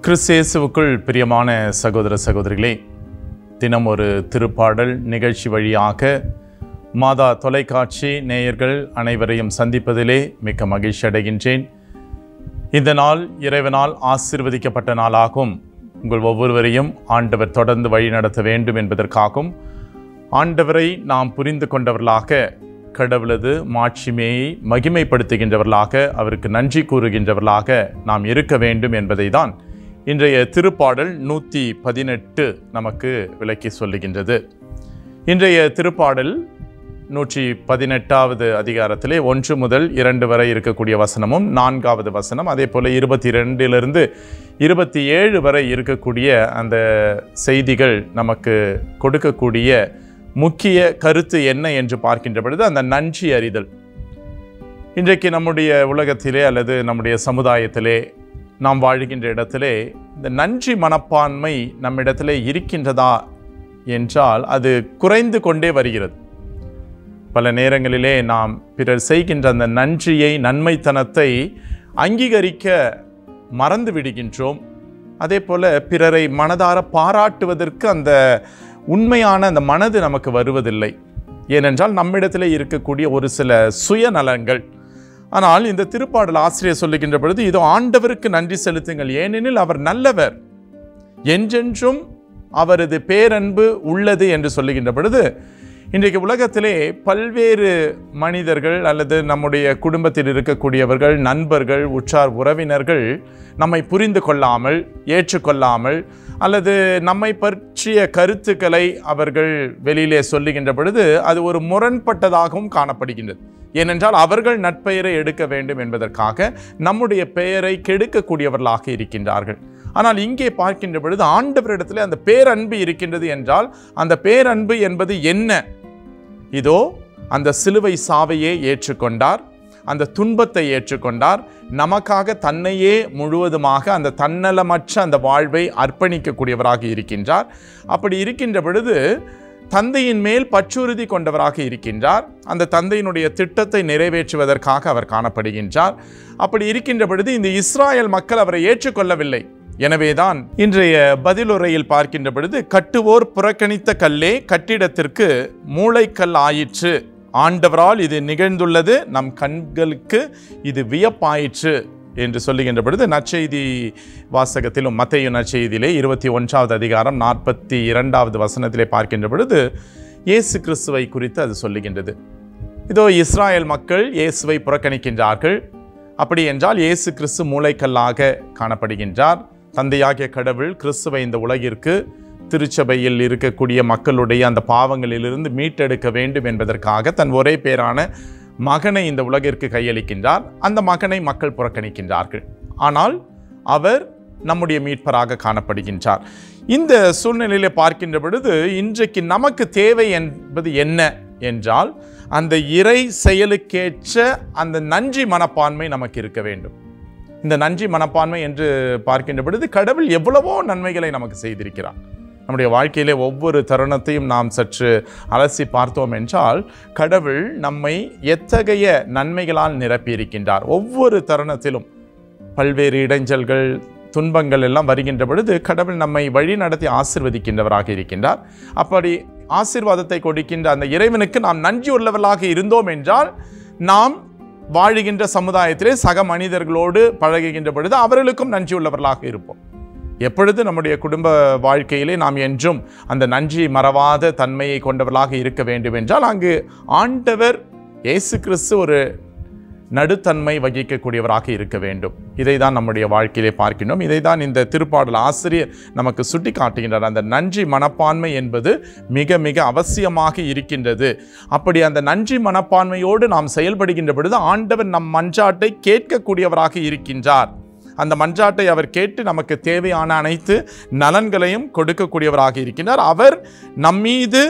கிறிஸ்து பிரியமான சகோதர சகோதரிகளே, தினம் ஒரு திருப்பாடல் நிகழ்ச்சி வழியாக மாதா தொலைக்காட்சி நேயர்கள் அனைவரையும் சந்திப்பதிலே மிக்க மகிழ்ச்சி அடைகின்றேன். இந்த நாள் இறைவனால் ஆசீர்வதிக்கப்பட்ட நாளாகும். உங்கள் ஒவ்வொருவரையும் ஆண்டவர் தொடர்ந்து வழி நடத்த வேண்டும் என்பதற்காகவும், ஆண்டவரை நாம் புரிந்து கொண்டவர்களாக, கடவுளது மாட்சிமையை மகிமைப்படுத்துகின்றவர்களாக, அவருக்கு நன்றி கூறுகின்றவர்களாக நாம் இருக்க வேண்டும் என்பதை தான் இன்றைய திருப்பாடல் 118 நமக்கு விளக்கி சொல்லுகின்றது. இன்றைய திருப்பாடல் 118வது அதிகாரத்திலே 1 முதல் 2 வரை இருக்கக்கூடிய வசனமும் 4வது வசனம், அதே போல 22 27 வரை இருக்கக்கூடிய அந்த செய்திகள் நமக்கு கொடுக்கக்கூடிய முக்கிய கருத்து என்ன என்று பார்க்கின்ற பொழுது, அந்த நன்றி அறிதல். இன்றைக்கு நம்முடைய உலகத்திலே அல்லது நம்முடைய சமுதாயத்திலே நாம் வாழ்கின்ற இடத்திலே இந்த நன்றி மனப்பான்மை நம்மிடத்திலே இருக்கின்றதா என்றால் அது குறைந்து கொண்டே வருகிறது. பல நேரங்களிலே நாம் பிறர் செய்கின்ற அந்த நன்றியை, நன்மைத்தனத்தை அங்கீகரிக்க மறந்து விடுகின்றோம். அதே போல பிறரை மனதார பாராட்டுவதற்கு அந்த உண்மையான அந்த மனது நமக்கு வருவதில்லை. ஏனென்றால் நம்மிடத்திலே இருக்கக்கூடிய ஒரு சில சுயநலங்கள். ஆனால் இந்த திருப்பாடல் ஆசிரியர் சொல்லுகின்ற பொழுது, இதோ ஆண்டவருக்கு நன்றி செலுத்துங்கள், ஏனெனில் அவர் நல்லவர், என்றென்றும் அவரது பேரன்பு உள்ளது என்று சொல்லுகின்ற பொழுது, இன்றைக்கு உலகத்திலே பல்வேறு மனிதர்கள் அல்லது நம்முடைய குடும்பத்தில் இருக்கக்கூடியவர்கள், நண்பர்கள், உற்றார் உறவினர்கள் நம்மை புரிந்து கொள்ளாமல், ஏற்றுக்கொள்ளாமல் அல்லது நம்மை பற்றிய கருத்துக்களை அவர்கள் வெளியிலே சொல்லுகின்ற பொழுது அது ஒரு முரண்பட்டதாகவும் காணப்படுகின்றது. ஏனென்றால் அவர்கள் நற்பெயரை எடுக்க வேண்டும் என்பதற்காக நம்முடைய பெயரை கெடுக்கக்கூடியவர்களாக இருக்கின்றார்கள். ஆனால் இங்கே பார்க்கின்ற பொழுது ஆண்டவரிடத்தில் அந்த பேரன்பு இருக்கின்றது என்றால், அந்த பேரன்பு என்பது என்ன? இதோ அந்த சிலுவை சாவையே ஏற்றுக்கொண்டார், அந்த துன்பத்தை ஏற்றுக்கொண்டார், நமக்காக தன்னையே முழுவதுமாக அந்த தன்னலமற்ற அந்த வாழ்வை அர்ப்பணிக்கக்கூடியவராக இருக்கின்றார். அப்படி இருக்கின்ற பொழுது தந்தையின் மேல் பற்றுறுதி கொண்டவராக இருக்கின்றார். அந்த தந்தையினுடைய திட்டத்தை நிறைவேற்றுவதற்காக அவர் காணப்படுகின்றார். அப்படி இருக்கின்ற பொழுது இந்த இஸ்ராயல் மக்கள் அவரை ஏற்றுக்கொள்ளவில்லை. எனவேதான் இன்றைய பதிலுரையில் பார்க்கின்ற பொழுது, கட்டுவோர் புறக்கணித்த கல்லே கட்டிடத்திற்கு மூளைக்கல் ஆயிற்று, ஆண்டவரால் இது நிகழ்ந்துள்ளது, நம் கண்களுக்கு இது வியப்பாயிற்று என்று சொல்லுகின்ற பொழுது, நற்செய்தி வாசகத்திலும் மத்தேயு நற்செய்தியிலே 21வது அதிகாரம் 42வது வசனத்திலே பார்க்கின்ற பொழுது இயேசு கிறிஸ்துவை குறித்து அது சொல்லுகின்றது. இதோ இஸ்ராயல் மக்கள் இயேசுவை புறக்கணிக்கின்றார்கள். அப்படி என்றால் இயேசு கிறிஸ்து மூளைக்கல்லாக காணப்படுகின்றார். தந்தையாகிய கடவுள் கிறிஸ்துவை இந்த உலகிற்கு, திருச்சபையில் இருக்கக்கூடிய மக்களுடைய அந்த பாவங்களிலிருந்து மீட்டெடுக்க வேண்டும் என்பதற்காக தன் ஒரே பேரான மகனை இந்த உலகிற்கு கையளிக்கின்றார். அந்த மகனை மக்கள் புறக்கணிக்கின்றார்கள். ஆனால் அவர் நம்முடைய மீட்பராக காணப்படுகின்றார். இந்த சூழ்நிலையிலே பார்க்கின்ற பொழுது இன்றைக்கு நமக்கு தேவை என்பது என்ன என்றால், அந்த இறை செயலுக்கேற்ற அந்த நன்றி மனப்பான்மை நமக்கு இருக்க வேண்டும். இந்த நன்றி மனப்பான்மை என்று பார்க்கின்ற பொழுது, கடவுள் எவ்வளவோ நன்மைகளை நமக்கு செய்திருக்கிறார். நம்முடைய வாழ்க்கையிலே ஒவ்வொரு தருணத்தையும் நாம் சற்று அலசி பார்த்தோம் என்றால், கடவுள் நம்மை எத்தகைய நன்மைகளால் நிரப்பியிருக்கின்றார். ஒவ்வொரு தருணத்திலும் பல்வேறு இடைஞ்சல்கள், துன்பங்கள் எல்லாம் வருகின்ற பொழுது கடவுள் நம்மை வழி நடத்தி ஆசீர்வதிக்கின்றவராக இருக்கின்றார். அப்படி ஆசீர்வாதத்தை கொடுக்கின்ற அந்த இறைவனுக்கு நாம் நன்றி உள்ளவர்களாக இருந்தோம் என்றால், நாம் வாழுகின்ற சமுதாயத்திலே சக மனிதர்களோடு பழகுகின்ற பொழுது அவர்களுக்கும் நன்றி உள்ளவர்களாக இருப்போம். எப்பொழுது நம்முடைய குடும்ப வாழ்க்கையிலே நாம் என்றும் அந்த நன்றி மறவாத தன்மையை கொண்டவர்களாக இருக்க வேண்டும் என்றால், அங்கு ஆண்டவர் இயேசு கிறிஸ்து ஒரு நடுத்தன்மை வகிக்கக்கூடியவராக இருக்க வேண்டும். இதை தான் நம்முடைய வாழ்க்கையிலே பார்க்கின்றோம். இதை தான் இந்த திருப்பாடல் ஆசிரியர் நமக்கு சுட்டி காட்டுகின்றார். அந்த நன்றி மனப்பான்மை என்பது மிக மிக அவசியமாக இருக்கின்றது. அப்படி அந்த நன்றி மனப்பான்மையோடு நாம் செயல்படுகின்ற பொழுது ஆண்டவர் நம் மன்றாட்டை கேட்கக்கூடியவராக இருக்கின்றார். அந்த மன்றாட்டை அவர் கேட்டு நமக்கு தேவையான அனைத்து நலன்களையும் கொடுக்கக்கூடியவராக இருக்கின்றார். அவர் நம்மீது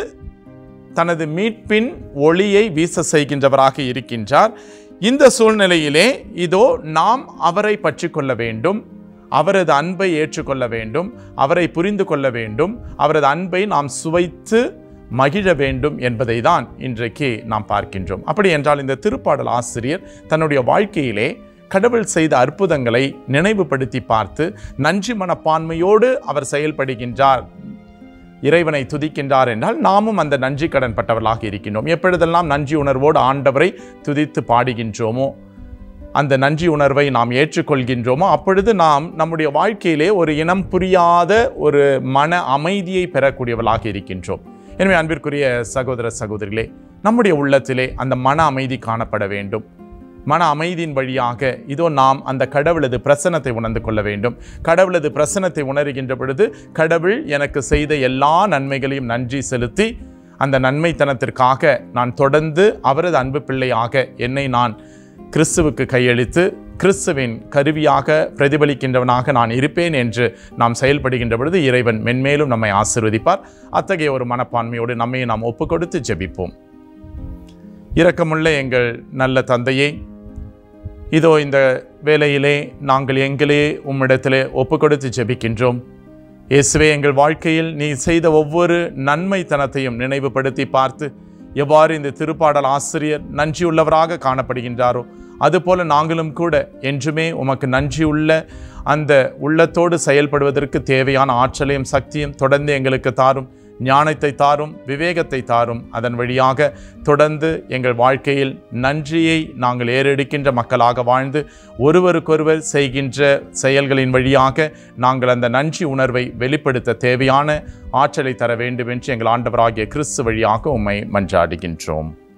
தனது மீட்பின் ஒளியை வீச செய்கின்றவராக இருக்கின்றார். இந்த சூழ்நிலையிலே இதோ நாம் அவரை பற்றி கொள்ள வேண்டும், அவரது அன்பை ஏற்றுக்கொள்ள வேண்டும், அவரை புரிந்து கொள்ள வேண்டும், அவரது அன்பை நாம் சுவைத்து மகிழ வேண்டும் என்பதை தான் இன்றைக்கு நாம் பார்க்கின்றோம். அப்படி என்றால் இந்த திருப்பாடல் ஆசிரியர் தன்னுடைய வாழ்க்கையிலே கடவுள் செய்த அற்புதங்களை நினைவுபடுத்தி பார்த்து நன்றி மனப்பான்மையோடு அவர் செயல்படுகின்றார், இறைவனை துதிக்கின்றார் என்றால் நாமும் அந்த நன்றி கடன் பட்டவர்களாக இருக்கின்றோம். எப்பொழுதெல்லாம் நன்றி உணர்வோடு ஆண்டவரை துதித்து பாடுகின்றோமோ, அந்த நன்றி உணர்வை நாம் ஏற்றுக்கொள்கின்றோமோ, அப்பொழுது நாம் நம்முடைய வாழ்க்கையிலே ஒரு இனம் புரியாத ஒரு மன அமைதியை பெறக்கூடியவர்களாக இருக்கின்றோம். எனவே அன்பிற்குரிய சகோதர சகோதரிகளே, நம்முடைய உள்ளத்திலே அந்த மன அமைதி காணப்பட வேண்டும். மன அமைதியின் வழியாக இதோ நாம் அந்த கடவுளது பிரசன்னத்தை உணர்ந்து கொள்ள வேண்டும். கடவுளது பிரசன்னத்தை உணர்கின்ற பொழுது கடவுள் எனக்கு செய்த எல்லா நன்மைகளையும் நன்றி செலுத்தி அந்த நன்மைத்தனத்திற்காக நான் தொடர்ந்து அவரது அன்பு பிள்ளையாக என்னை நான் கிறிஸ்துவுக்கு கையளித்து கிறிஸ்துவின் கருவியாக பிரதிபலிக்கின்றவனாக நான் இருப்பேன் என்று நாம் செயல்படுகின்ற பொழுது இறைவன் மென்மேலும் நம்மை ஆசீர்வதிப்பார். அத்தகைய ஒரு மனப்பான்மையோடு நம்மை நாம் ஒப்புக்கொடுத்து ஜெபிப்போம். இரக்கமுள்ள எங்கள் நல்ல தந்தையே, இதோ இந்த வேளையிலே நாங்கள் எங்களே உம்மிடத்திலே ஒப்புக்கொடுத்து ஜெபிக்கின்றோம். இயேசுவே, எங்கள் வாழ்க்கையில் நீ செய்த ஒவ்வொரு நன்மைத்தனத்தையும் நினைவுபடுத்தி பார்த்து எவ்வாறு இந்த திருப்பாடல் ஆசிரியர் நன்றியுள்ளவராக காணப்படுகின்றாரோ, அதுபோல நாங்களும் கூட என்றுமே உமக்கு நன்றியுள்ள அந்த உள்ளத்தோடு செயல்படுவதற்கு தேவையான ஆற்றலையும் சக்தியும் தொடர்ந்து எங்களுக்கு தாரும். ஞானத்தை தாரும், விவேகத்தை தாரும். அதன் வழியாக தொடர்ந்து எங்கள் வாழ்க்கையில் நன்றியை நாங்கள் ஏறெடுக்கின்ற மக்களாக வாழ்ந்து ஒருவருக்கொருவர் செய்கின்ற செயல்களின் வழியாக நாங்கள் அந்த நன்றி உணர்வை வெளிப்படுத்த தேவையான ஆற்றலை தர வேண்டும் என்று எங்கள் ஆண்டவராகிய கிறிஸ்து வழியாக உம்மை மன்றாடுகின்றோம்.